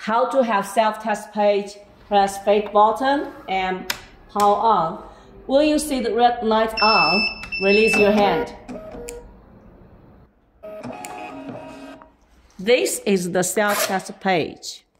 how to have self-test page, press fake button and power on. When you see the red light on, release your hand. This is the self-test page.